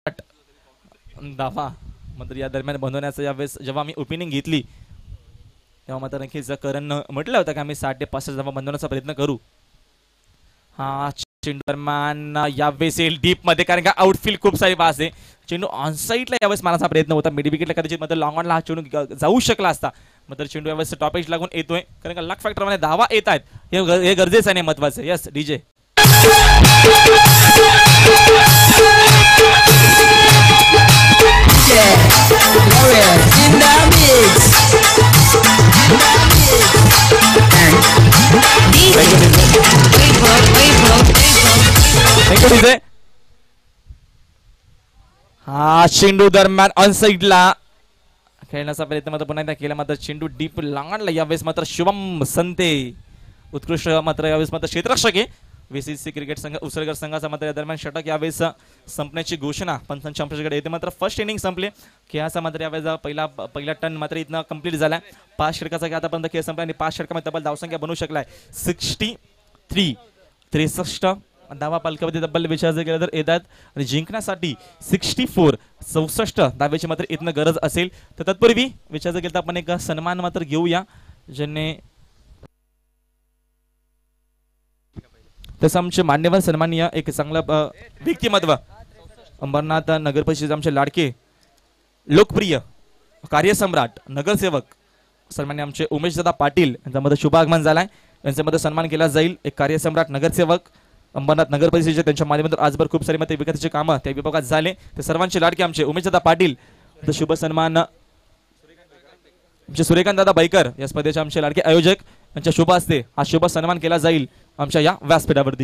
धावा मात्र या दरम्यान बनवण्याचा यावेळेस जेव्हा आम्ही ओपनिंग घेतली तेव्हा मात्र नक्कीच करण म्हटलं होतं की आम्ही 60 ते 65 धावा बनवण्याचा प्रयत्न करू. हा चेंडू दरम्यान यावेळेस येईल डीप मध्ये कारण का आउटफील्ड खूप सारी बास आहे. चेंडू ऑन साईडला यावेळेस मारण्याचा प्रयत्न होता. मिड विकेटला कदाचित मात्र लॉंग ऑनला हा चेंडू जाऊ शकला असता. मात्र चेंडू यावेळेस टॉप एज लागून येतोय कारण का लक फॅक्टर मध्ये धावा येत आहेत हे गरजेचं आहे महत्वाचं. यस डीजे हा चेंडू दरम्यान ऑन साईडला खेळण्याचा प्रयत्न मात्र पुन्हा एकदा केला. मात्र चेंडू डीप लांगणला यावेळेस मात्र शुभम संते उत्कृष्ट मात्र यावेळेस मात्र क्षेत्ररक्षक आहे. VCC क्रिकेट संघ उसळगर संघाचा मात्र या दरम्यान षटक यावेळेस संपण्याची घोषणा पंचांच्या अंपाकडे येते. मात्र फर्स्ट इनिंग संपले खेळाचा मात्र यावेळेस पहिला टर्न मात्र इथनं कंप्लीट झाला. 5 षटकाचा खेळ आतापर्यंत खेळ संपला आणि 5 षटकामध्ये तब्बल धावसंख्या बनवू शकलाय 63 धावा पालकामध्ये तब्बल विचार जर केला तर येतात आणि जिंकण्यासाठी 64 धावेची मात्र इथनं गरज असेल. तर तत्पूर्वी विचार जर केला तर आपण एक सन्मान मात्र घेऊया ज्यांनी तसं आमचे मान्यवर सन्माननीय एक चांगलं व्यक्तिमत्व अंबरनाथ नगर परिषदेचे आमचे लाडके लोकप्रिय कार्यसम्राट नगरसेवक सन्माननीय आमचे उमेशदादा पाटील यांच्यामध्ये शुभागमन झालाय. यांच्यामध्ये सन्मान केला जाईल. एक कार्यसम्राट नगरसेवक अंबरनाथ नगर परिषदेचे त्यांच्या माध्यमातून आजभर खूप सारी मते विकासाचे कामं त्या विभागात झाले. ते सर्वांचे लाडके आमचे उमेशदादा पाटील शुभ सन्मान आमचे सूर्यकांत दादा बैकर या स्पर्धेचे आमचे लाडके आयोजक यांच्या शुभ हस्ते हा शुभ सन्मान केला जाईल आमच्या या व्यासपीठावरती.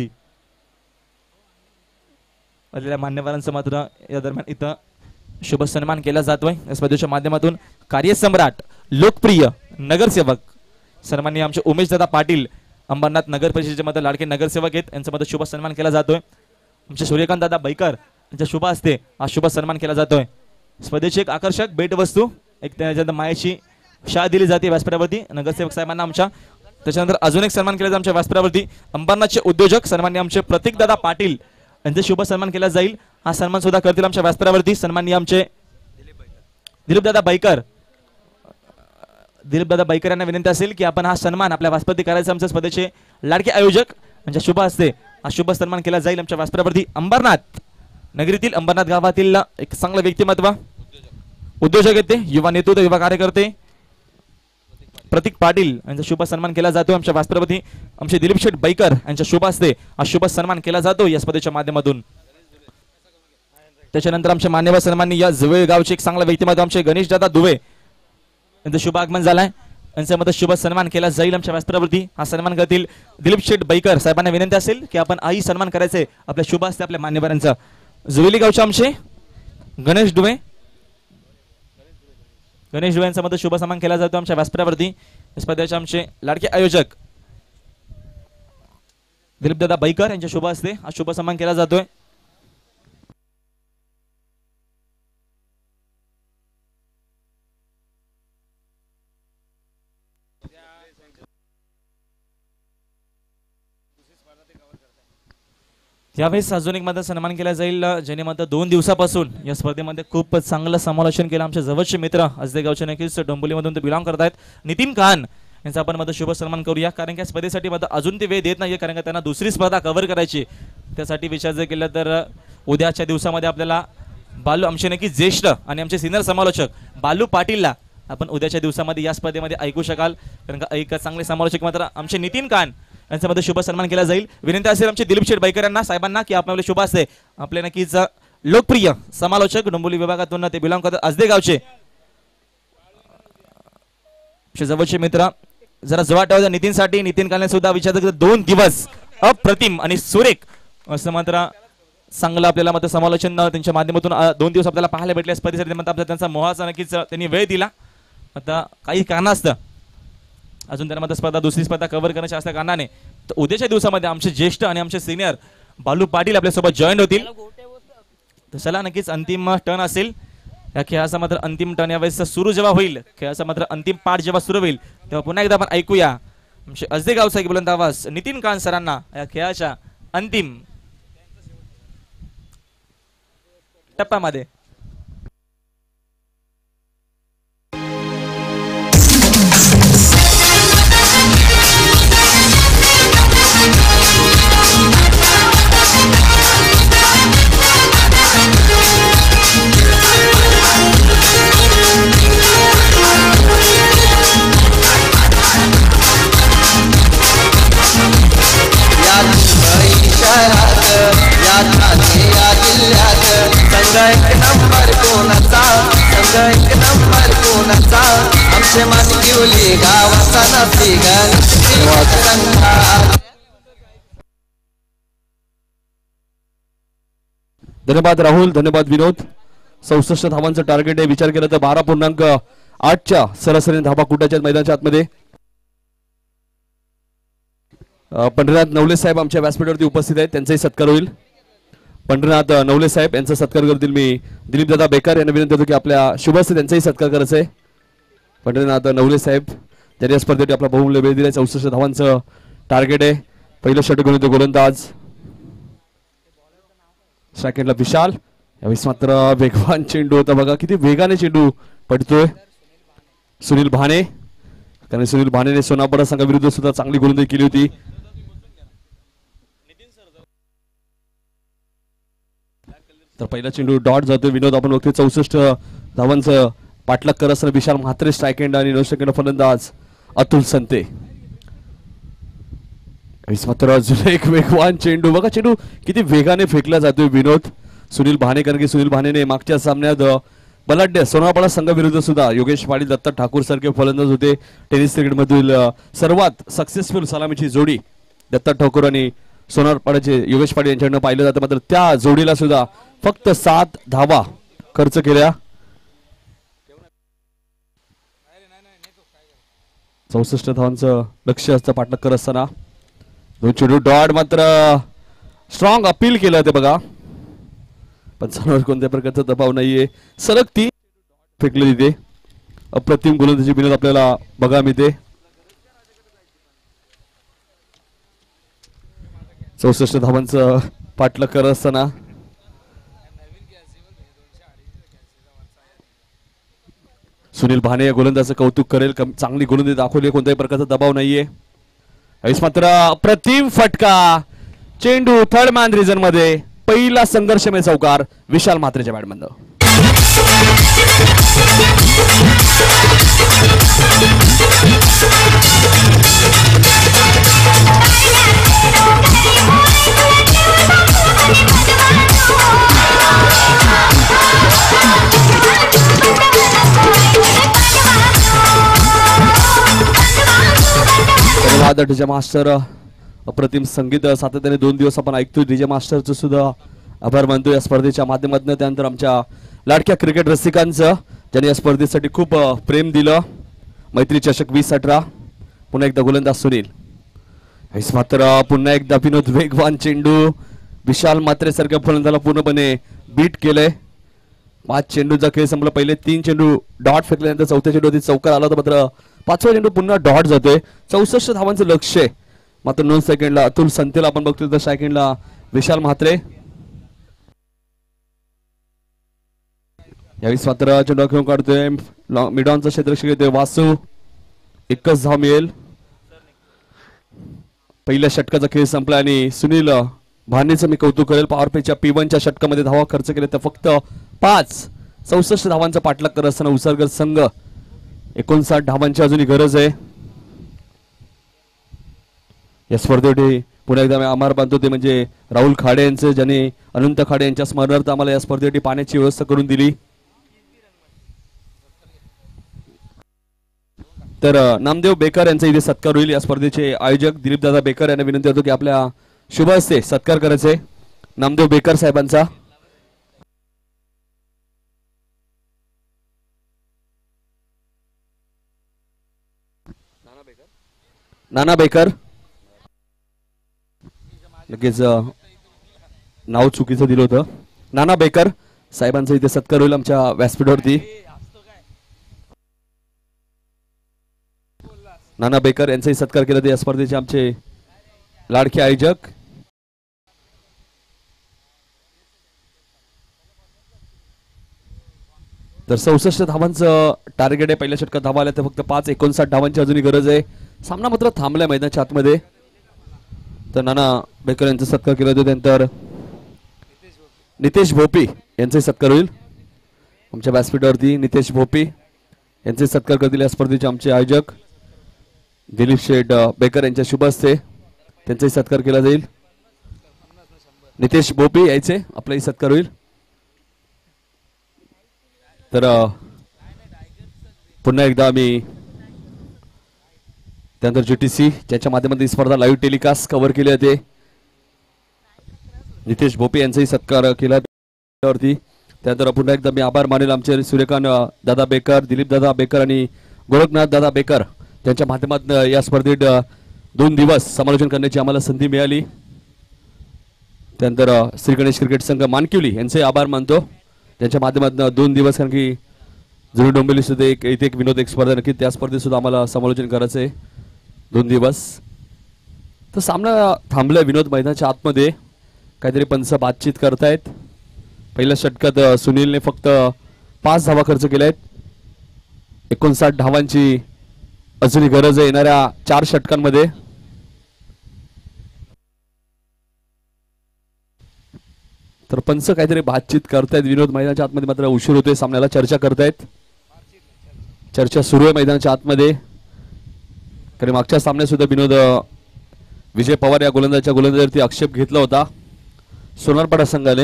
आलेल्या मान्यवरांचं मात्र या दरम्यान इथं शुभ सन्मान केला जातोय. या स्पर्धेच्या माध्यमातून कार्यसम्राट लोकप्रिय नगरसेवक सन्माननीय आमचे उमेशदादा पाटील अंबरनाथ नगर परिषदेचे मात्र लाडके नगरसेवक आहेत यांचा मात्र शुभ सन्मान केला जातोय. आमचे सूर्यकांत दादा बैकर यांच्या शुभ हस्ते हा शुभ सन्मान केला जातोय. स्पर्धेची एक आकर्षक भेटवस्तू एक त्याच्यानंतर मायाची शाळा दिली जाते व्यासपीठावरती नगरसेवक साहेबांना आमच्या. त्याच्यानंतर अजून एक सन्मान केला जाईल आमच्या व्यासपीठावरती अंबरनाथचे उद्योजक सन्माननीय आमचे प्रतीकदादा पाटील यांचा शुभ सन्मान केला जाईल. हा सन्मान सुद्धा करतील आमच्या व्यासपीठावरती सन्माननीय आमचे दिलीपदादा बैकर यांना विनंती असेल की आपण हा सन्मान आपल्या व्यासपीठावरती करायचा. आमच्या स्पर्धेचे लाडके आयोजक यांच्या शुभ हस्ते हा शुभ सन्मान केला जाईल आमच्या व्यासपीठावरती. अंबरनाथ नगरीतील अंबरनाथ गावातील एक चांगलं व्यक्तिमत्व उद्योजक आहेत ते युवा नेतृत्व युवा कार्यकर्ते प्रतीक पाटील यांचा शुभ सन्मान केला जातो आमच्या व्यासपीठावरती. आमचे दिलीप शेठ बैकर यांच्या शुभ हस्ते हा शुभ सन्मान केला जातो या स्पर्धेच्या माध्यमातून. त्याच्यानंतर आमचे मान्यवर सन्माननीय जुवे गावचे एक चांगला व्यक्तिमत्व आमचे गणेश दादा दुवे यांचं शुभ आगमन झालाय. यांच्यामध्ये शुभ सन्मान केला जाईल आमच्या व्यासपीठावरती. हा सन्मान करतील दिलीप शेठ बैकर साहेबांना विनंती असेल की आपण आई सन्मान करायचे आपल्या शुभ हस्ते आपल्या मान्यवरांचा. जुवेली गावचे आमचे गणेश दुवे यांचा मध्ये शुभ सन्मान केला जातो आमच्या व्यासपीठावरती. स्पर्धेचे आमचे लाडके आयोजक दिलीपदादा बैकर यांच्या शुभ हस्ते हा शुभ सन्मान केला जातोय. यावेळेस अजून एक मात्र सन्मान केला जाईल ज्याने मात्र 2 दिवसापासून या स्पर्धेमध्ये खूप चांगलं समालोचन केलं. आमचे जवळचे मित्र आजदे गावचे नक्कीच डोंबिवलीमधून ते बिलॉंग करतायत नितीन खान यांचा आपण मात्र शुभ सन्मान करूया कारण की स्पर्धेसाठी मात्र अजून ते वेळ देत नाही कारण का त्यांना दुसरी स्पर्धा कव्हर करायची. त्यासाठी विचार जर केला तर उद्याच्या दिवसामध्ये आपल्याला बालू आमचे नक्की ज्येष्ठ आणि आमचे सिनियर समालोचक बालू पाटीलला आपण उद्याच्या दिवसामध्ये या स्पर्धेमध्ये ऐकू शकाल कारण का एक चांगले समालोचक मात्र आमचे नितीन खान यांच्यामध्ये शुभ सन्मान केला जाईल. विनंती असेल आमचे दिलीप शेठ बैकर यांना साहेबांना की आपल्याला शुभ असते आपले नक्कीच लोकप्रिय समालोचक डोंबिवली विभागातून ते बिलॉंग करतात आजदे गावचे जवळचे मित्र जरा जवळ ठेवायचं नितीनसाठी. नितीन खानने सुद्धा विचार 2 दिवस अप्रतिम आणि सुरेख असं मात्र चांगलं आपल्याला मात्र समालोचन त्यांच्या माध्यमातून 2 दिवस आपल्याला पाहायला भेटले. स्पर्धेसाठी मात्र त्यांचा मोहाचा नक्कीच त्यांनी वेळ दिला. आता काही कारण असतं अजून त्यांना मात्र स्पर्धा दुसरी स्पर्धा कव्हर करण्याची असल्या कारणाने तर उद्याच्या दिवसामध्ये आमचे ज्येष्ठ आणि आमचे सिनियर बालू पाटील आपल्यासोबत जॉईन होतील. तर चला नक्कीच अंतिम टर्न असेल या खेळाचा मात्र अंतिम टर्न यावेळेस सुरू जेव्हा होईल खेळाचा मात्र अंतिम पाठ जेव्हा सुरू होईल तेव्हा पुन्हा एकदा आपण ऐकूया आमचे आजदे गावचा एक बुलंद आवाज नितीन खान सरांना या खेळाच्या अंतिम टप्प्यामध्ये. धन्यवाद राहुल, धन्यवाद विनोद. 64 धावांचं टार्गेट आहे. विचार केला तर 12.8च्या सरासरी धावा कुटाच्या मैदानाच्या आतमध्ये. पंढरीनाथ नवले साहेब आमच्या व्यासपीठावरती उपस्थित आहेत, त्यांचाही सत्कार होईल. पंढरीनाथ नवले साहेब यांचा सत्कार करतील. मी दिलीप दादा बेकार यांना विनंती करतो की आपल्या शुभस्ते त्यांचाही सत्कार करायचा आहे. पंढरीनाथ नवले साहेब ज्यांनी या स्पर्धेत आपला बहुमूल्य वेळ दिलाय. 64 धावांचं टार्गेट आहे. पहिलं षटक घेऊन येतो गोलंदाज. सेकंडला विशाल. यावेळेस मात्र वेगवान चेंडू होता बघा, किती वेगाने चेंडू पडतोय. सुनील भाने, कारण सुनील भानेने सोनापडा संघाविरुद्ध सुद्धा चांगली गोलंदाजी केली होती. तर पहिला चेंडू डॉट जातोय. विनोद आपण बघतोय 64 धावांचं पाठलाग करत असताना विशाल म्हात्रे स्ट्राइक एंड आणि 9 सेकंड फलंदाज अतुल संते. मात्र अजून एक वेगवान चेंडू बघा, चेंडू किती वेगाने फेकला जातोय. विनोद सुनील भाने, कारण की सुनील भानेने मागच्या सामन्यात बलाढ्य सोनापडा संघाविरुद्ध सुद्धा योगेश पाटील, दत्ता ठाकूर सारखे फलंदाज होते. टेनिस क्रिकेटमधील सर्वात सक्सेसफुल सलामीची जोडी दत्ता ठाकूर आणि सोनारपाड्याचे योगेश पाटील यांच्याकडनं पाहिलं जातं. मात्र त्या जोडीला सुद्धा फक्त 7 धावा खर्च केल्या. 64 धावांचं लक्ष्य असतं पाठलाग करत असताना. 2 चेंडू डॉट, मात्र स्ट्रॉंग अपील केलं ते बघा, पण समोर कोणत्या प्रकारचा दबाव नाहीये. सलग 3 फेकले तिथे. अप्रतिम गोलंदाजी विनोद आपल्याला बघा मिळते. 64 धावांचं पाठलाग करत असताना सुनील भाने या गोलंदाजाचं कौतुक करेल. चांगली गोलंदाजी दाखवली, कोणत्याही प्रकारचा दबाव नाहीये. मात्र अप्रतिम फटका चेंडू थर्ड मॅन रिजन मध्ये. पहिला संघर्षमय चौकार विशाल म्हात्रेच्या बॅटमधनं. धन्यवाद डीजे मास्टर. अप्रतिम संगीत सातत्याने 2 दिवस आपण ऐकतोय. डीजे मास्टरचं सुद्धा आभार मानतो या स्पर्धेच्या माध्यमातून. त्यानंतर आमच्या लाडक्या क्रिकेट रसिकांचं ज्यांनी या स्पर्धेसाठी खूप प्रेम दिलं. मैत्री चषक 2018. पुन्हा एकदा गोलंदाज सुनील. मात्र पुन्हा एकदा विनोद. वेगवान चेंडू विशाल म्हात्रे सारख्या फलंदाजाला पूर्णपणे बीट केलंय. 5 चेंडूचा खेळ संपला. पहिले 3 चेंडू डॉट फेकल्यानंतर चौथ्या चेंडूवरती चौकार आला होता. मात्र 5वा चेंडू पुन्हा डॉट जातोय. 64 धावांचं लक्ष्य आहे. मात्र 9 सेकंडला अतुल संतेला आपण बघतोय. तर सेकंडला विशाल म्हात्रे. यावेळी मात्र चेंडू खेळून काढतोय. मिडॉनचा क्षेत्ररक्षक येतोय वासू. 1च धाव मिळेल. पहिल्या षटकाचा खेळ संपला आणि सुनील भानेचं मी कौतुक करेल. पॉवर प्लेच्या P1च्या षटकामध्ये धावा खर्च केल्या तर फक्त 5. 64 धावांचा पाठलाग करत असताना उसरगर संघ 59 धावांची अजूनही गरज आहे. या स्पर्धेसाठी पुन्हा एकदा मी आभार मानतो ते म्हणजे राहुल खाडे यांचे, ज्यांनी अनंत खाडे यांच्या स्मरणार्थ आम्हाला या स्पर्धेसाठी पाण्याची व्यवस्था करून दिली. तर नामदेव बेकर यांचा इथे सत्कार होईल. या स्पर्धेचे आयोजक दिलीप दादा बेकर यांना विनंती करतो की आपल्या शुभ हस्ते सत्कार करायचे नामदेव बेकर साहेबांचा. नाना बेकर. लगेच नाव चुकीचं दिलं होतं. नाना बेकर साहेबांचा इथे सत्कार होईल आमच्या व्यासपीठावरती. नाना बेकर यांचाही सत्कार केला ते या स्पर्धेचे आमचे लाडके आयोजक. तर 64 धावांचं टार्गेट आहे. पहिल्या षटकात धावा आल्या तर फक्त 59 धावांची अजूनही गरज आहे. सामना मात्र थांबलाय मैदानाच्या आतमध्ये. तर नाना बेकर यांचा सत्कार केला जातो. त्यानंतर नितेश भोपी यांचाही सत्कार होईल. आमच्या व्यासपीठावरती नितेश भोपी यांचे सत्कार करतील या स्पर्धेचे आमचे आयोजक दिलीप शेठ बेकर यांच्या शुभ हस्ते त्यांचाही सत्कार केला जाईल. नितेश भोपी यायचे आपलाही सत्कार होईल. तर पुन्हा एकदा आम्ही त्यानंतर जीटीसी ज्याच्या माध्यमातून ही स्पर्धा लाईव्ह टेलिकास्ट कव्हर केली जाते नितेश भोपे यांचाही सत्कार केला. त्यानंतर पुन्हा एकदा मी आभार मानेल आमचे सूर्यकांत दादा बेकर, दिलीप दादा बेकर आणि गोरखनाथ दादा बेकर त्यांच्या माध्यमातून या स्पर्धेत 2 दिवस समालोचन करण्याची आम्हाला संधी मिळाली. त्यानंतर श्री गणेश क्रिकेट संघ मानकिवली यांचे आभार मानतो त्यांच्या माध्यमातून 2 दिवस, कारण की जुनी डोंबिवली सुद्धा एक विनोद एक स्पर्धा नक्की त्या स्पर्धेत सुद्धा आम्हाला समालोचन करायचं आहे 2 दिवस. तर सामना थांबलाय विनोद मैदानाच्या आतमध्ये. काहीतरी पंच बातचीत करतायत. पहिल्या षटकात सुनीलने फक्त 5 धावा खर्च केल्या आहेत. 59 धावांची अजूनही गरज आहे येणाऱ्या 4 षटकांमध्ये. तर पंच काहीतरी बातचीत करतायत विनोद मैदानाच्या आतमध्ये. मात्र उशीर होतोय सामन्याला. चर्चा करतायत. चर्चा सुरू आहे मैदानाच्या आतमध्ये. कारण मागच्या सामन्यात सुद्धा विनोद विजय पवार या गोलंदाजावरती आक्षेप घेतला होता सोनारपाडा संघाने.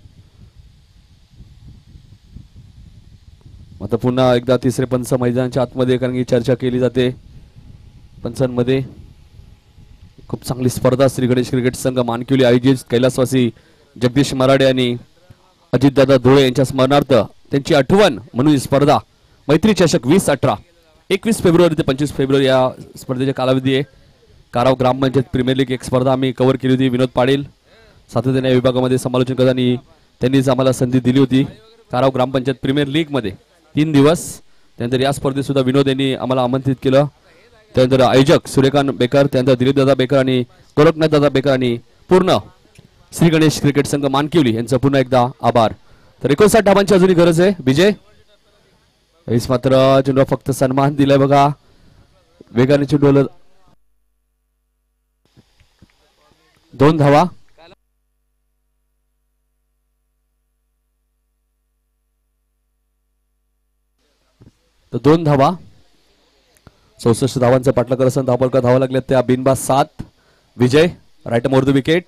आता पुन्हा एकदा तिसरे पंच मैदानाच्या आतमध्ये, कारण की चर्चा केली जाते पंचांमध्ये. खूप चांगली स्पर्धा श्री गणेश क्रिकेट संघ मानकिवली आयोजित कैलासवासी जगदीश मराडे आणि अजितदादा धुळे यांच्या स्मरणार्थ त्यांची आठवण म्हणून ही स्पर्धा मैत्री चषक 2018 21 फेब्रुवारी ते 25 फेब्रुवारी या स्पर्धेचा कालावधी आहे. काराव ग्रामपंचायत प्रीमियर लीग एक स्पर्धा आम्ही कव्हर केली होती. विनोद पाटील सातत्याने या विभागामध्ये समालोचन करताना त्यांनीच आम्हाला संधी दिली होती. काराव ग्रामपंचायत प्रीमियर लीग मध्ये 3 दिवस. त्यानंतर या स्पर्धेत सुद्धा विनोद यांनी आम्हाला आमंत्रित केलं. त्यानंतर आयोजक सूर्यकांत बेकर, त्यानंतर दिलीप दादा बेकर आणि गोरखनाथ दादा बेकर आणि पूर्ण श्री गणेश क्रिकेट संघ मानकिवली यांचं पुन्हा एकदा आभार. तर 59 धावांची अजूनही गरज आहे. विजय वेळेस मात्र चेंडूला फक्त सन्मान दिलाय बघा. वेगाने चेंडूला 2 धावा. तर 2 धावा. 64 धावांचा पाठलाग असताना धावपलका धावा लागल्या त्या बिनबाद 7. Vijay right more the wicket.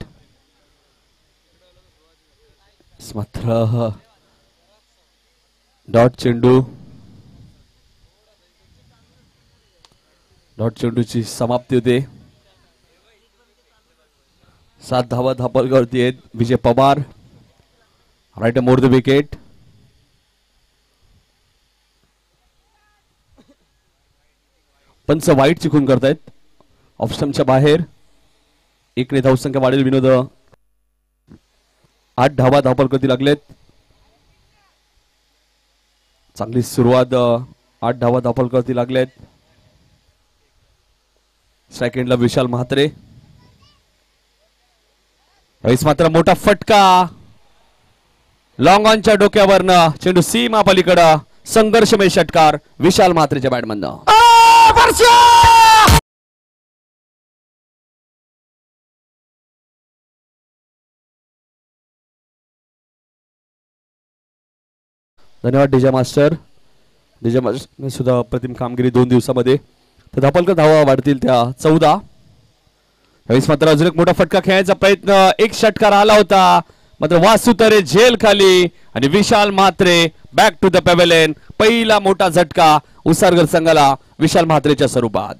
मात्र डॉट चेंडूची समाप्ती होते. 7 धावा धावपलकावरती आहेत. Vijay Pawar right more the wicket. पंच वाईट चिकून करतायत. ऑप्शनच्या बाहेर 1 ने धावसंख्या वाढेल. विनोद 8 धावा धावपलकावरती लागलेत. चांगली सुरुवात. 8 धावा धावपलकावरती लागलेत. स्ट्राइक एंडला विशाल म्हात्रे. यावेळेस मात्र मोठा फटका. लॉंग ऑनच्या डोक्यावरनं चेंडू सीमा पलीकडं. संघर्षमय षटकार विशाल म्हात्रेच्या बॅटमधनं. धन्यवाद डीजे मास्टर. डीजे मास्टर सुद्धा अप्रतिम कामगिरी 2 दिवसामध्ये. तर धावपलका धावा वाढतील त्या 14. यावेळेस मात्र अजून एक मोठा फटका खेळायचा प्रयत्न. एक षटकार आला होता मात्र वासुतरे झेल खाली आणि Vishal Mhatre back to the pavilion. पहिला मोठा झटका उसारगर संघाला विशाल म्हात्रेच्या स्वरूपात.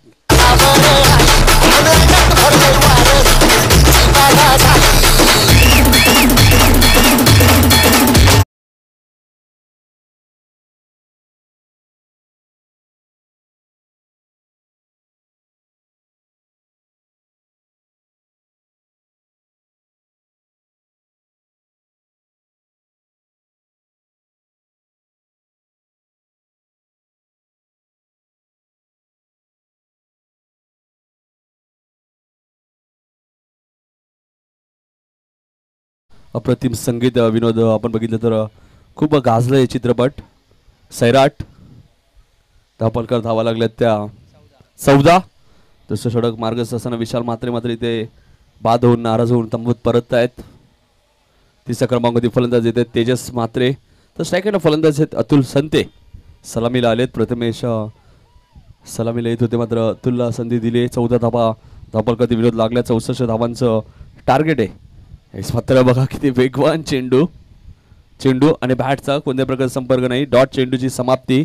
अप्रतिम संगीत विनोद आपण बघितलं तर खूप गाजलं हे चित्रपट. सैराट धापलकर धावा लागल्यात त्या 14. दुसरं षटक मार्गस्थ असताना विशाल म्हात्रे मात्र इथे बाद होऊन नाराज होऊन तंबूत परत आहेत. तिसऱ्या क्रमांकावरती फलंदाज येतात तेजस म्हात्रे, तर स्ट्रायकरला फलंदाज आहेत अतुल संते. सलामीला आलेत प्रथमेश सलामीला येत होते मात्र अतुलला संधी दिली. 14 धावा धापलकर विरोध लागल्या. 64 धावांचं टार्गेट आहे. मात्र बघा किती वेगवान चेंडू आणि बॅटचा कोणत्या प्रकारचा संपर्क नाही. डॉट चेंडूची समाप्ती.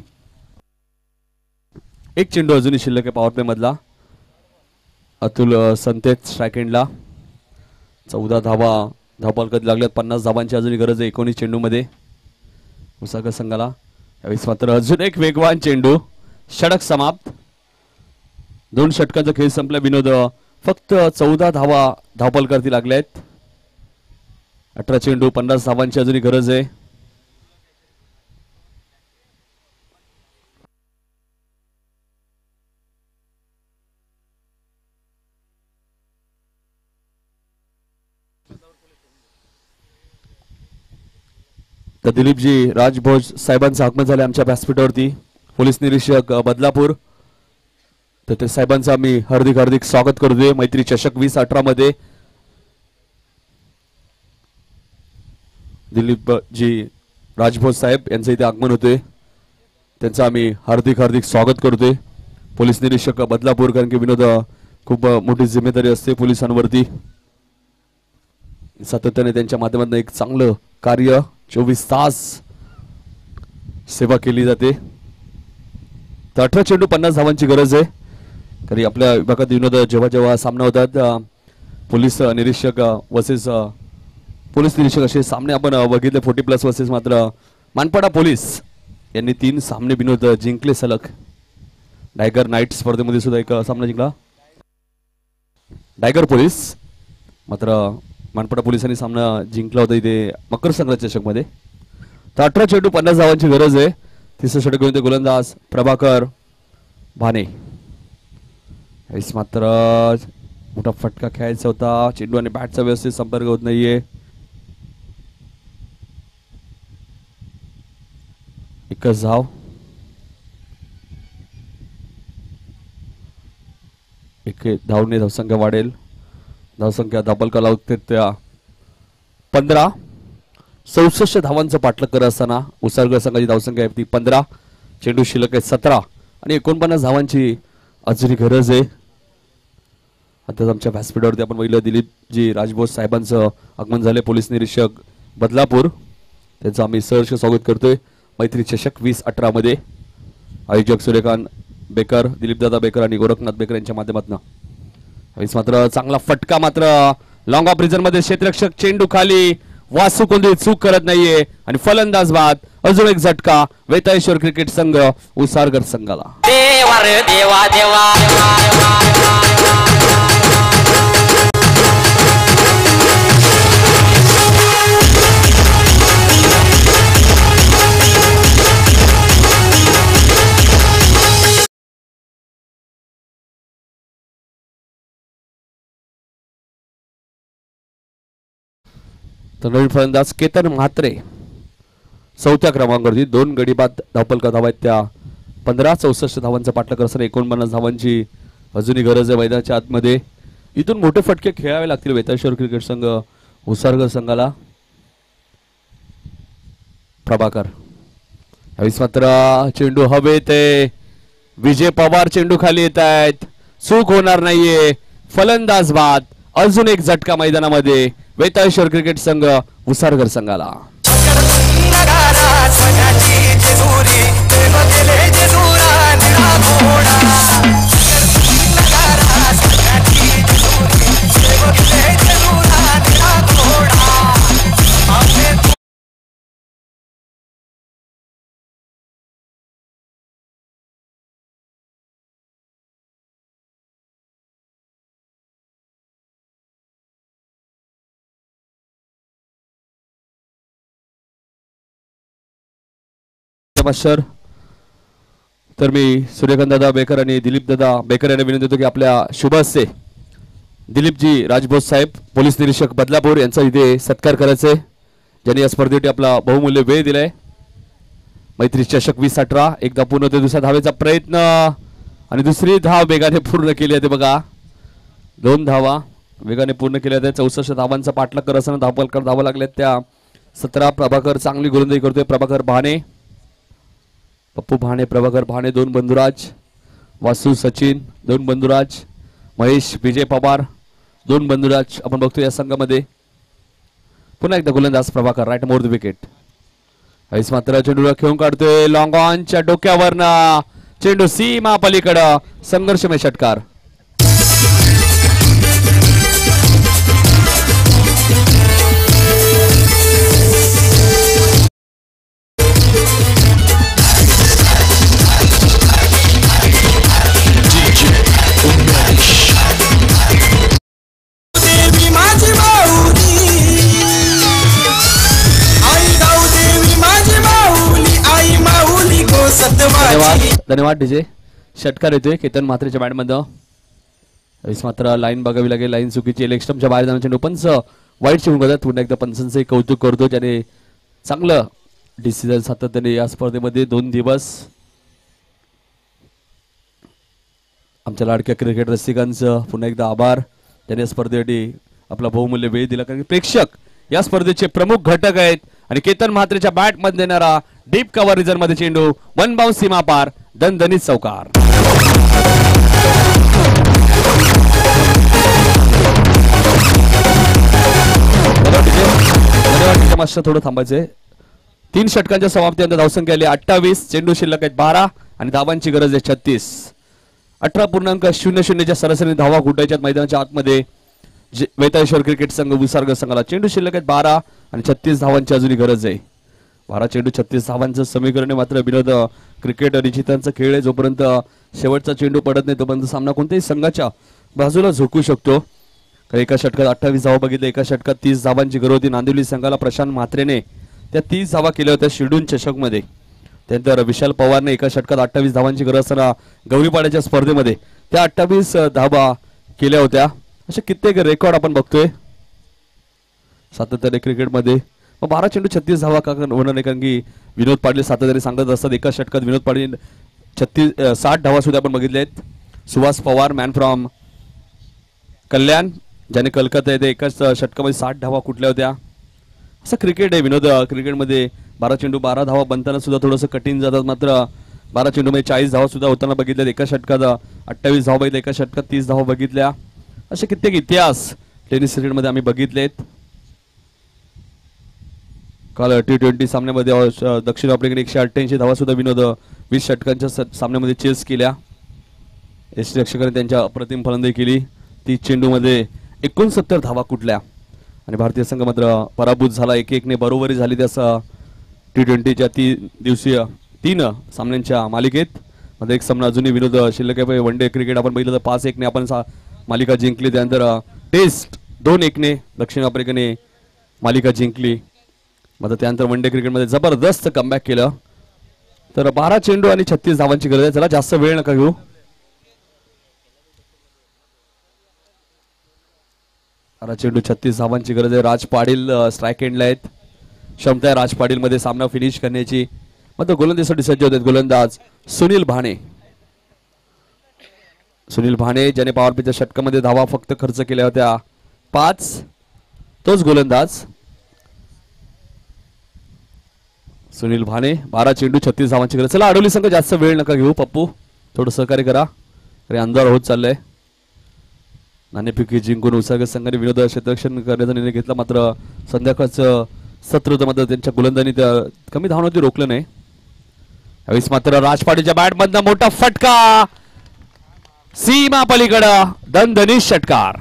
एक चेंडू अजूनही शिल्लक आहे पॉवर प्ले मधला. अतुल संतेत स्ट्राइक एंडला. 14 धावा धापलकर लागल्यात. 50 धावांची अजूनही गरज आहे 19 चेंडू मध्ये उसागर संघाला. यावेळेस मात्र अजून एक वेगवान चेंडू. षटक समाप्त. 2 षटकांचा खेळ संपला. विनोद फक्त 14 धावा धापलकर लागल्यात. 18 चेंडू 50 धावांची अजूनही गरज आहे. तर दिलीपजी राजभोज साहेबांचं आगमन झाले आमच्या व्यासपीठावरती. पोलीस निरीक्षक बदलापूर, तर ते साहेबांचं आम्ही हार्दिक स्वागत करतोय मैत्री चषक 2018 मध्ये. दिलीपजी राजभोज साहेब यांचं इथे आगमन होते, त्यांचं आम्ही हार्दिक स्वागत करतोय. पोलीस निरीक्षक बदलापूर, कारण की विनोद खूप मोठी जिम्मेदारी असते पोलिसांवरती. सातत्याने त्यांच्या माध्यमातून एक चांगलं कार्य 24 तास सेवा केली जाते. तर 18 चेंडू 50 धावांची गरज आहे. तरी आपल्या विभागात विनोद जेव्हा सामना होतात पोलीस निरीक्षक वर्सेस पोलीस निरीक्षक असे सामने आपण बघितले 40+ वर्सेस. मात्र मानपाडा पोलीस यांनी 3 सामने विनोद जिंकले सलग. टायगर नाईट स्पर्धेमध्ये सुद्धा एक सामना जिंकला टायगर पोलीस. मात्र मानपाडा पोलिसांनी सामना जिंकला होता इथे मकर संक्रांत चषक मध्ये. तर 18 चेंडू 50 धावांची गरज आहे. तिसरं षटक घेऊन ते गोलंदाज प्रभाकर भाने. मात्र मोठा फटका खेळायचा होता. चेंडू आणि बॅटचा व्यवस्थित संपर्क होत नाहीये. एकच धाव. एक धावने धावसंख्या वाढेल. धावसंख्या धापलकर लावते त्या 15. 64 धावांचं पाठलाग करत असताना उसारगड संघाची धावसंख्या आहे ती 15. चेंडू शिल्लक आहे 17 आणि 49 धावांची अजूनही गरज आहे. आता आमच्या व्यासपीठावरती आपण पहिलं दिलीपजी राजभोज साहेबांचं आगमन झाले. पोलीस निरीक्षक बदलापूर, त्यांचं आम्ही सहर्ष स्वागत करतोय मैत्री चषक 2018 मध्ये. आयोजक सूर्यकांत बेकर, दिलीपदादा बेकर आणि गोरखनाथ बेकर यांच्या माध्यमातून. मात्र चांगला फटका मात्र लॉंग ऑफ रिजन मध्ये क्षेत्ररक्षक चेंडू खाली. वासू कोणती चूक करत नाहीये आणि फलंदाज बाद. अजून एक झटका वेताळेश्वर क्रिकेट संघ उसारगड संघाला. देवा देवा तर नवीन फलंदाज केतन म्हात्रे 4थ्या क्रमांकावरती. 2 गडी बाद धापलकर धावा आहेत त्या 15. 64 धावांचा पाठलाग असताना 49 धावांची अजूनही गरज आहे मैदानाच्या आतमध्ये. इथून मोठे फटके खेळावे लागतील वेताळेश्वर क्रिकेट संघ उसारगड संघाला. प्रभाकर यावेळेस मात्र चेंडू हवेत आहे. विजय पवार चेंडू खाली येत आहेत. चूक होणार नाहीये. फलंदाज बाद. अजून एक झटका मैदानामध्ये वेताळेश्वर क्रिकेट संघ उसारगड संघाला. नमस्कार. तर मी सूर्यकांत दादा बेकर आणि दिलीप दादा बेकर यांना विनंती करतो की आपल्या शुभ हस्ते दिलीपजी राजभोज साहेब पोलीस निरीक्षक बदलापूर यांचा इथे सत्कार करायचा आहे, ज्यांनी या स्पर्धेसाठी आपला बहुमूल्य वेळ दिलाय. मैत्री चषक 20-18 एकदा पूर्ण होते. दुसऱ्या धावेचा प्रयत्न आणि दुसरी धाव वेगाने पूर्ण केली आहे. बघा 2 धावा वेगाने पूर्ण केल्या आहेत. 64 धावांचा पाठलाग करत असताना धावपलकर धावा लागल्यात त्या 17. प्रभाकर चांगली गोलंदाजी करतोय. प्रभाकर भाणे, पप्पू भाणे, प्रभाकर भाणे, 2 बंधुराज, वासू सचिन, 2 बंधुराज, महेश विजय पवार, 2 बंधुराज आपण बघतो या संघामध्ये. पुन्हा एकदा गोलंदाज Prabhakar right more the wicket. ऐस मात्र चेंडूला खेळून काढतोय. लॉंग ऑनच्या डोक्यावरनं चेंडू सीमा पलीकडं संघर्षमय षटकार. धन्यवाद डीजे. षटकार येतोय केतन म्हात्रेच्या बॅटमधनं. मात्र लाईन बघावी लागेल. लाईन चुकीची. लेग स्टंपच्या बाहेर जाण्याचे पंच वाईट चिवून करतात. पुन्हा एकदा पंचांचंही कौतुक करतो ज्याने चांगलं डिसिजन सातत्याने या स्पर्धेमध्ये 2 दिवस आमच्या लाडक्या क्रिकेट रसिकांचं पुन्हा एकदा आभार. त्याने स्पर्धेसाठी आपला बहुमूल्य वेळ दिला. कारण प्रेक्षक या स्पर्धेचे प्रमुख घटक आहेत. आणि केतन म्हात्रेच्या बॅट मध्ये देणारा डीप कव्हर रिझन मध्ये चेंडू 1 बाउन्स सीमा पार दणदणीत चौकार. मास्टर थोडं थांबायचंय. 3 षटकांच्या समाप्तीनंतर धावसंख्या आली 28. चेंडू शिल्लक आहेत 12 आणि धावांची गरज आहे 36. 18.00च्या सरासरी धावा कुटायच्यात मैदानाच्या आतमध्ये. वेताळेश्वर क्रिकेट संघ विसर्ग संघाला चेंडू शिल्लक आहेत 12 आणि 36 धावांची अजूनही गरज आहे. 12 चेंडू 36 धावांचं समीकरण. मात्र विनोद क्रिकेट निश्चितांचा खेळ आहे. जोपर्यंत शेवटचा चेंडू पडत नाही तोपर्यंत सामना कोणत्याही संघाच्या बाजूला झोकू शकतो. एका षटकात 28 धावा बघितल्या. एका षटकात 30 धावांची गरज होती. नांदिवली संघाला प्रशांत म्हात्रेने त्या 30 धावा केल्या होत्या शिर्डून चषक मध्ये. त्यानंतर विशाल पवारने एका षटकात 28 धावांची गरज असताना गौरीपाड्याच्या स्पर्धेमध्ये त्या 28 धावा केल्या होत्या. असे कित्येक रेकॉर्ड आपण बघतोय सातत्याने क्रिकेटमध्ये. मग 12 चेंडू 36 धावा का होणार नाही. कारण की विनोद पाटील सातत्याने सांगत असतात एका षटकात विनोद पाटील 60 धावा सुद्धा आपण बघितल्या आहेत. सुहास पवार मॅन फ्रॉम कल्याण ज्याने कलकत्ता येथे एकाच षटकामध्ये 60 धावा कुठल्या होत्या. असं क्रिकेट आहे विनोद. क्रिकेटमध्ये 12 चेंडू 12 धावा बनताना सुद्धा थोडंसं कठीण जातात. मात्र 12 चेंडूमध्ये 40 धावा सुद्धा होताना बघितल्यात. एका षटकात 28 धावा बघितल्या. एका षटकात 30 धावा बघितल्या. असे कित्येक इतिहास टेनिस क्रिकेटमध्ये आम्ही बघितलेत. काल T20 सामन्यामध्ये दक्षिण आफ्रिकेने 188 धावा सुद्धा विनोद 20 षटकांच्या सामन्यामध्ये चेस केल्या. यष्टीरक्षकाने त्यांच्या अप्रतिम फलंदाजी केली. 30 चेंडूमध्ये 69 धावा कुठल्या आणि भारतीय संघ मात्र पराभूत झाला. 1-1ने बरोबरी झाली त्या T20च्या 3 दिवसीय 3 सामन्यांच्या मालिकेत. मध्ये एक सामना अजूनही विनोद शिल्लक आहे. वन डे क्रिकेट आपण बघितलं तर 5-1ने आपण मालिका जिंकली. त्यानंतर टेस्ट 2-1ने दक्षिण आफ्रिकेने मालिका जिंकली. मात्र त्यानंतर वन डे क्रिकेटमध्ये जबरदस्त कमबॅक केलं. तर 12 चेंडू आणि 36 धावांची गरज आहे. चला जास्त वेळ नका घेऊ. चेंडू 36 धावांची गरज आहे. राज पाटील स्ट्राईक एंडला आहेत. क्षमता आहे राज पाटील मध्ये सामना फिनिश करण्याची. मात्र गोलंदाजीसाठी सज्ज होते गोलंदाज सुनील भाणे. सुनील भाणे ज्याने पॉवर प्लेच्या षटकामध्ये धावा फक्त खर्च केल्या होत्या 5. तोच गोलंदाज सुनील भाणे. 12 चेंडू 36 धावांची गरज. चला आडवली संघ जास्त वेळ नका घेऊ. पप्पू थोडं सहकार्य करा. अरे अंधार होत चाललंय. नाणेफेकी जिंकून उत्साह संघाने विनोद क्षेत्ररक्षण करण्याचा निर्णय घेतला. मात्र संध्याकाळचं सत्र होतं. मात्र त्यांच्या गोलंदाजीने कमी धावांवरती रोखलं नाही. यावेळेस मात्र राज पाटीलच्या बॅटमधनं मोठा फटका सीमा पलीकडं दणदणीत षटकार.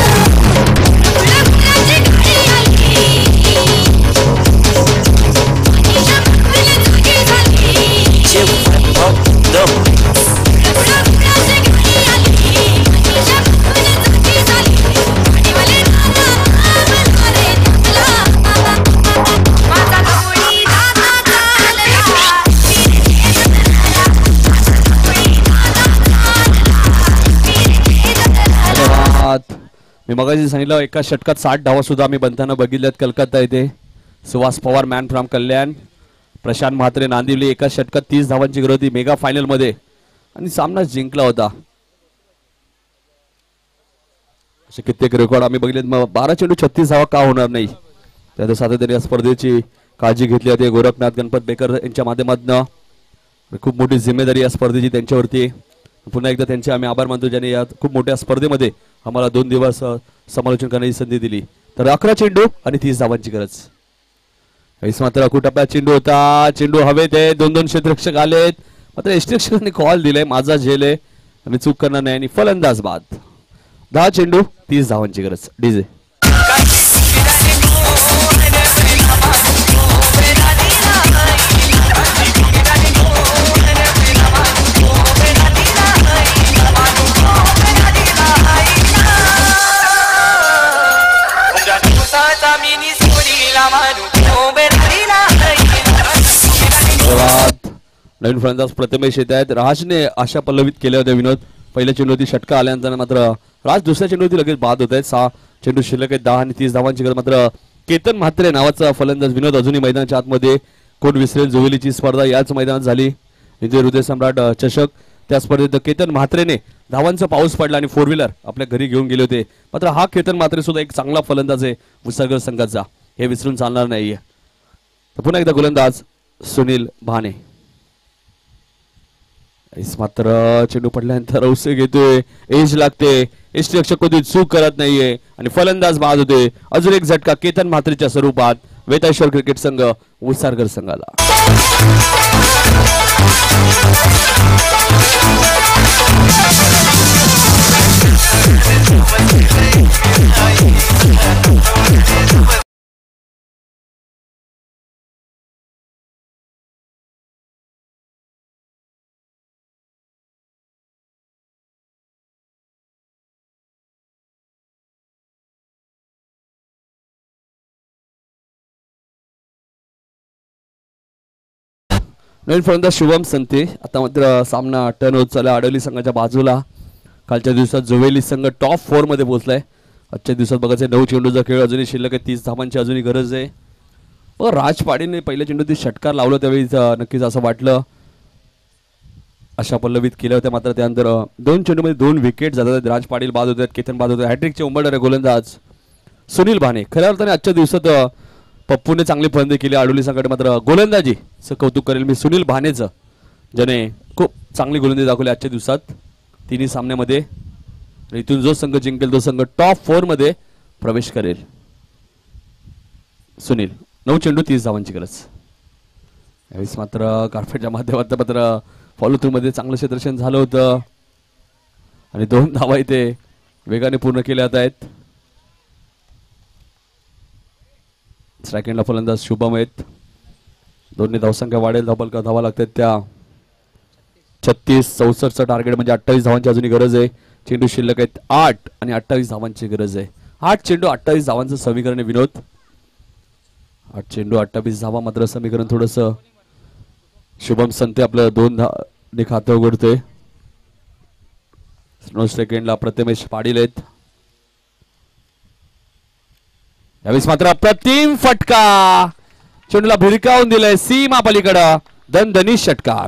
मी मगाशी सांगितलं एका षटकात 60 धावा सुद्धा आम्ही बनताना बघितल्यात कलकत्ता येथे. सुहास पवार मॅन फ्रॉम कल्याण प्रशांत म्हात्रे नांदिवली एका षटकात 30 धावांची गरज होती मेगा फायनल मध्ये आणि सामना जिंकला होता. असे कित्येक रेकॉर्ड आम्ही बघितले. मग 12 चेंडू 36 धावा का होणार नाही. त्यानंतर सातत्याने या स्पर्धेची काळजी घेतली होती गोरखनाथ गणपत बेकर यांच्या माध्यमातून. खूप मोठी जिम्मेदारी या स्पर्धेची त्यांच्यावरती. पुन्हा एकदा त्यांचे आम्ही आभार मानतो ज्यांनी या खूप मोठ्या स्पर्धेमध्ये आम्हाला 2 दिवस समालोचन करण्याची संधी दिली. तर 11 चेंडू आणि 30 धावांची गरज. मात्र अकुटप्प्या चेंडू होता. चेंडू हवेत आहे. 2-2 क्षेत्ररक्षक आलेत. मात्र यष्टिरक्षकांनी कॉल दिलाय माझा झेल आहे आम्ही चूक करणार नाही आणि फलंदाज बाद. 10 चेंडू 30 धावांची गरज. डीजे नवीन फलंदाज प्रथमेश येत आहेत. राजने आशा पल्लवित केल्या होत्या विनोद. पहिल्या चेंडूवरती षटका आल्यानंतर मात्र राज दुसऱ्या चेंडूवरती लगेच बाद होत आहेत. 6 चेंडू शिल्लक आहेत. 10 आणि 30 धावांची गरज. मात्र केतन म्हात्रे नावाचा फलंदाज विनोद अजूनही मैदानाच्या आतमध्ये. कोण विसरेल जोवेलीची स्पर्धा याच मैदानात झाली. विजय हृदय सम्राट चषक त्या स्पर्धेत केतन म्हात्रेने धावांचा पाऊस पडला आणि 4 व्हीलर आपल्या घरी घेऊन गेले होते. मात्र हा केतन म्हात्रे सुद्धा एक चांगला फलंदाज आहे मुसळगड संघाचा. हे विसरून चालणार नाहीये. पुन्हा एकदा गोलंदाज सुनील भाने. मात्र चेंडू पडल्यानंतर औसे घेतोय. एज लागते. यष्टिरक्षक कधी चूक करत नाहीये आणि फलंदाज बाद होते. अजून एक झटका केतन म्हात्रेच्या स्वरूपात वेताश्वर क्रिकेट संघ उसारगड संघाला. नवीन फलंदाज शुभम संते. आता मात्र सामना टर्न होत चालला आडवली संघाच्या बाजूला. कालच्या दिवसात जोवेली संघ टॉप 4 मध्ये पोहोचलाय. आजच्या दिवसात बघायचं 9 चेंडूचा खेळ अजूनही शिल्लक आहे. 30 धावांची अजूनही गरज आहे. राज पाडीने पहिल्या चेंडूत षटकार लावलं त्यावेळी नक्कीच असं वाटलं. अशा पल्लवित केल्या होत्या. मात्र त्यानंतर 2 चेंडूमध्ये 2 विकेट जातात. राज पाटील बाद होतात. केतन बाद होतात. हॅट्रिकचे उंबरणारे गोलंदाज सुनील भाने. खऱ्या अर्थाने आजच्या दिवसात पप्पूने चांगली फलंदाजी केली आडोली संघाने. मात्र गोलंदाजीचं कौतुक करेल मी सुनील भानेचं ज्याने खूप चांगली गोलंदाजी दाखवली आजच्या दिवसात तिन्ही सामन्यामध्ये. इथून जो संघ जिंकेल तो संघ टॉप 4 मध्ये प्रवेश करेल. सुनील 9 चेंडू 30 धावांची गरज. यावेळेस मात्र कार्पेटच्या माध्यमातून मात्र फॉलो थ्रू मध्ये चांगलं क्षेत्ररक्षण झालं होतं आणि 2 धावा इथे वेगाने पूर्ण केल्या जात आहेत. सेकंडला फलंदाज शुभम आहेत. दोन्ही धावसंख्या वाढेल. धावा लागतात त्या 36-64चं टार्गेट म्हणजे 28 धावांची अजूनही गरज आहे. चेंडू शिल्लक आहेत 8 आणि 28 धावांची गरज आहे. 8 चेंडू 28 धावांचं समीकरण आहे विनोद. 8 चेंडू 28 धावा. मात्र समीकरण थोडस शुभम संते आपलं 2 धावांनी खातं उघडतोय. सेकंडला प्रथमेश पाटील आहेत. यावेळेस मात्र अप्रतिम फटका. चेंडूला भिरकावून दिलाय सीमा पलीकडं. दणदणीत षटकार.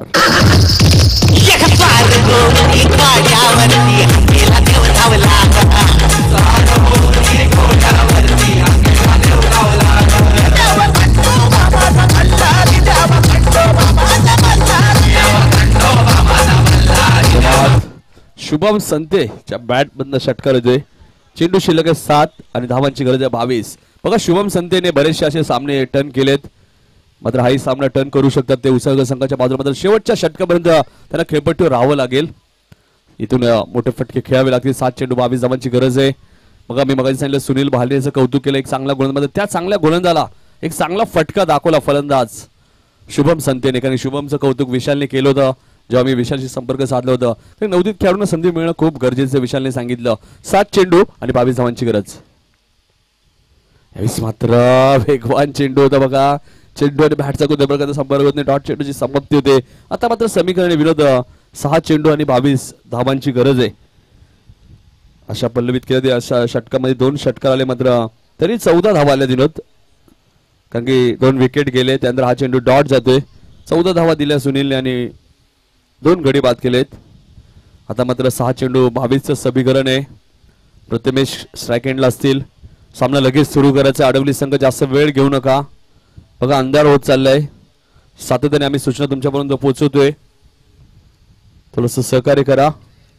शुभम संतेच्या बॅट मधनं षटकार होतोय. चेंडू शिल्लक आहे 7 आणि धावांची गरज आहे 22. बघा शुभम संतेने बरेचसे असे सामने टर्न केलेत. मात्र हाही सामना टर्न करू शकतात ते उसळगड संघाच्या बाजूला. मात्र शेवटच्या षटकापर्यंत त्यांना खेळपट्टीवर राहावं लागेल. इथून मोठे फटके खेळावे लागतील. 7 चेंडू 22 धावांची गरज आहे. बघा मी मगाशी सांगितलं सुनील भालेचं कौतुक केलं. एक चांगला गोलंदाज. त्या चांगल्या गोलंदाजाला एक चांगला फटका दाखवला फलंदाज शुभम संतेने. कारण शुभमचं कौतुक विशालने केलं होतं जेव्हा मी विशालशी संपर्क साधला होता. तर नवोदित खेळाडूंना संधी मिळणं खूप गरजेचं विशालने सांगितलं. 7 चेंडू आणि 22 धावांची गरज. यावेळेस मात्र वेगवान चेंडू होता बघा. चेंडू आणि बॅटचा कोणत्या प्रकारचा संपर्क होत नाही. डॉट चेंडूची समाप्ती होते. आता मात्र समीकरण विनोद 6 चेंडू आणि 22 धावांची गरज आहे. अशा पल्लवित केलं ते. अशा षटकामध्ये 2 षटकार आले. मात्र तरी 14 धावा आल्या विनोद. कारण की 2 विकेट गेले. त्यानंतर हा चेंडू डॉट जातोय. 14 धावा दिल्या सुनीलने आणि 2 गडी बाद केलेत. आता मात्र 6 चेंडू 22चं समीकरण आहे. प्रथमेश स्ट्राईक एंडला असतील. सामना लगेच सुरू करायचा. आडवली संघ जास्त वेळ घेऊ नका. बघा अंधार होत चाललाय. सातत्याने आम्ही सूचना तुमच्यापर्यंत पोहोचवतोय. थोडंसं सहकार्य करा.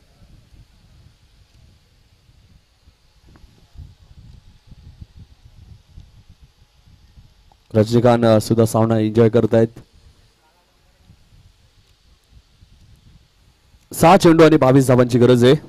रजनीकांत सुद्धा सामना एन्जॉय करतायत. 6 चेंडू आणि 22 धावांची गरज आहे.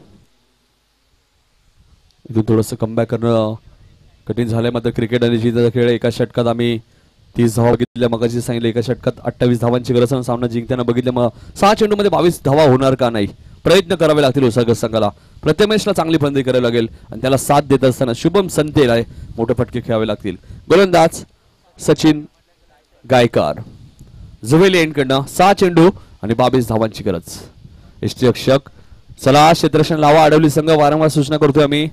इथून थोडंसं कमबॅक करणं कठीण झालंय. मात्र क्रिकेट आणि जिंकण्याचा खेळ. एका षटकात आम्ही 30 धावा बघितल्या. मगाशी सांगितलं एका षटकात 28 धावांची गरज आहे. सामना जिंकताना बघितलं. मग 6 चेंडूमध्ये 22 धावा होणार का नाही. प्रयत्न करावे लागतील उसागर संघाला. प्रथमेशला चांगली फलंदाजी करावी लागेल आणि त्याला साथ देत असताना शुभम संतेला मोठे फटके खेळावे लागतील. गोलंदाज सचिन गायकर. जुवेली एंडकडनं 6 चेंडू आणि 22 धावांची गरज. यष्टीरक्षक चला क्षेत्ररक्षण लावा. आडवली संघ वारंवार सूचना करतोय आम्ही.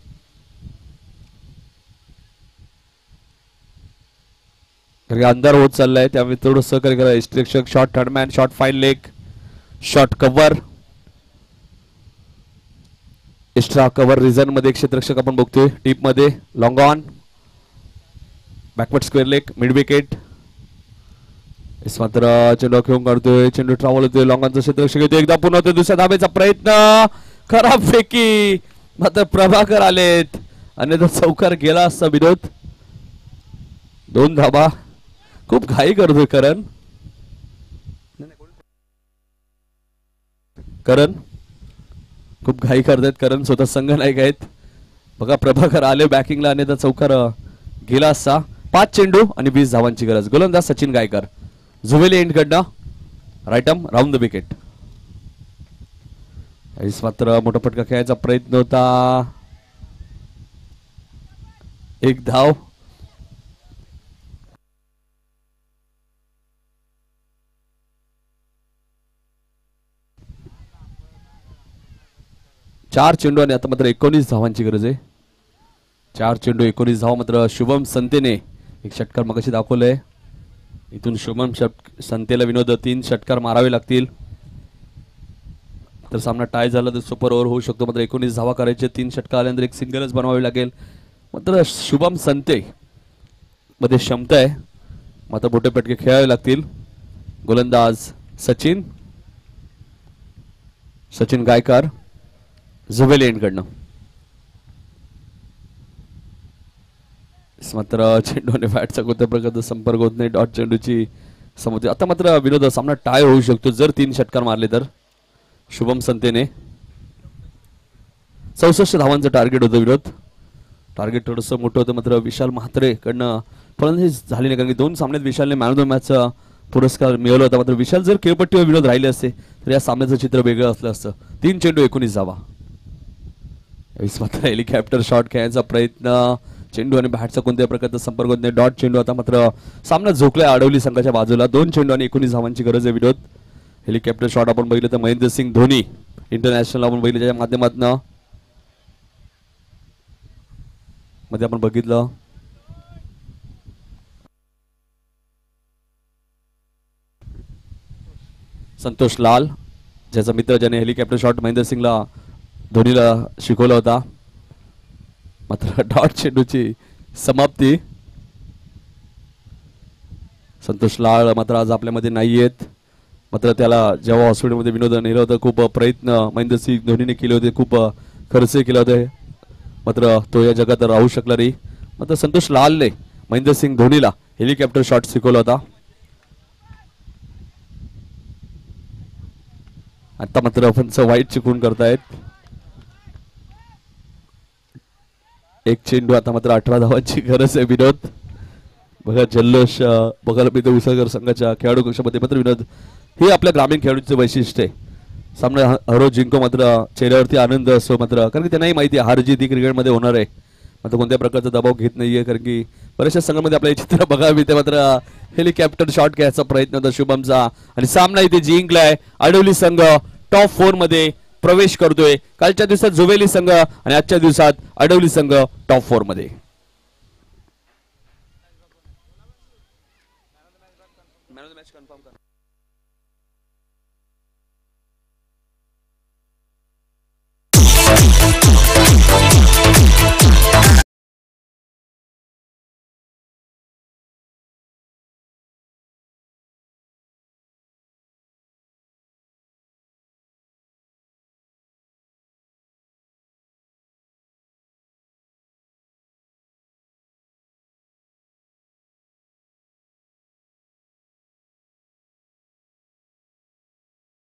अंधार होत चाललाय त्यामुळे थोडं सहकार्य करा. यष्टीरक्षक short third man short fine leg short cover. Extra cover region मध्ये क्षेत्ररक्षक आपण बघतोय. टीप मध्ये long on backward square leg mid wicket. इस मात्र चेंडू खेळून काढतोय. चेंडू ट्रॅव्हल होतोय. लॉंग ऑनचा क्षेत्ररक्षक येतो. एकदा पुन्हा होतोय. दुसऱ्या धावेचा प्रयत्न खराब फेकी. मात्र प्रभाकर आलेत आणि तो चौकार गेला असता विरोध. 2 धाबा. खूप घाई करतोय करण. खूप घाई करतायत करण. स्वतः संघ नायक आहेत. बघा प्रभाकर आले बॅकिंगला आणि त्याचा चौकार गेला असता. 5 चेंडू आणि 20 धावांची गरज. गोलंदाज सचिन गायकर. जुवेली एंड कडनं right arm round the wicket. मात्र मोठा फटका खेळायचा प्रयत्न होता. 1 धाव. चार चेंडू आणि आता मात्र 19 धावांची गरज आहे. 4 चेंडू 19 धाव. मात्र शुभम संतेने एक षटकार मगाशी दाखवलंय. इथून शुभम संतेला विनोद 3 षटकार मारावे लागतील. तर सामना टाय झाला तर सुपर ओव्हर होऊ शकतो. मात्र 19 धावा करायचे. 3 षटकार आल्यानंतर एक सिंगलच बनवावी लागेल. मात्र शुभम संते मध्ये क्षमता आहे. मात्र मोठे फटके खेळावे लागतील. गोलंदाज सचिन गायकर. जुवेली एंडकडनं मात्र चेंडू आणि बॅटचा कोणत्या प्रकारचा संपर्क होत नाही. डॉट चेंडूची समोर. आता मात्र विनोद सामना टाय होऊ शकतो जर 3 षटकार मारले तर. शुभम संतेने 64 धावांचं टार्गेट होतं विरोध. टार्गेट थोडंसं मोठं होतं. मात्र विशाल म्हात्रे कडनं फलंदाजी झाली नाही कारण की 2 सामन्यात विशालने मॅन ऑफ द मॅचचा पुरस्कार मिळवला होता. मात्र विशाल जर खेळपट्टीवर विरोध राहिले असते तर या सामन्याचं चित्र वेगळं असलं असतं. 3 चेंडू 19 धावा. मात्र हेलिकॉप्टर शॉट खेळण्याचा प्रयत्न. चेंडू आणि बॅटचा कोणत्या प्रकारचा संपर्क होत नाही. डॉट चेंडू. आता मात्र सामना झोकलाय आडवली संघाच्या बाजूला. 2 चेंडू आणि 19 धावांची गरज आहे विरोध. हेलिकॉप्टर शॉट आपण बघितलं तर महेंद्र सिंग धोनी इंटरनॅशनल आपण बघितलं त्याच्या माध्यमातून मध्ये आपण बघितलं. संतोष लाल ज्याचा मित्र ज्याने हेलिकॉप्टर शॉट महेंद्र सिंगला धोनीला शिकवला होता. मात्र डॉट चेंडूची समाप्ती. संतोष लाळ मात्र आज आपल्यामध्ये नाही आहेत. मात्र त्याला जेव्हा हॉस्पिटलमध्ये विनोद नेलं होतं खूप प्रयत्न महेंद्र सिंग धोनीने केले होते. खूप खर्च केला होता. मात्र तो या जगात राहू शकला नाही. मात्र संतोष लालने महेंद्र सिंग धोनीला हेलिकॉप्टर शॉट शिकवला होता. आता मात्र आपण वाईट चिकून करतायत. 1 चेंडू. आता मात्र 18 धावांची गरज आहे विनोद. बघा जल्लोष बघायला मिळतो उसागर संघाच्या खेळाडू कक्षामध्ये. मात्र विनोद हे आपल्या ग्रामीण खेळाडूचे वैशिष्ट्य आहे. सामना हरो जिंको मात्र चेहऱ्यावरती आनंद असतो. मात्र कारण की त्यांनाही माहिती आहे हार जीत ही क्रिकेटमध्ये होणार आहे. मात्र कोणत्या प्रकारचा दबाव घेत नाहीये कारण की बऱ्याचशा संघामध्ये आपल्याला चित्र बघायला मिळते. मात्र हेलिकॉप्टर शॉट घ्यायचा प्रयत्न होता शुभमचा आणि सामना इथे जिंकलाय. आडवली संघ टॉप 4 मध्ये प्रवेश करतोय. कालच्या दिवसात जुवेली संघ आणि आजच्या दिवसात आडवली संघ टॉप 4 मध्ये.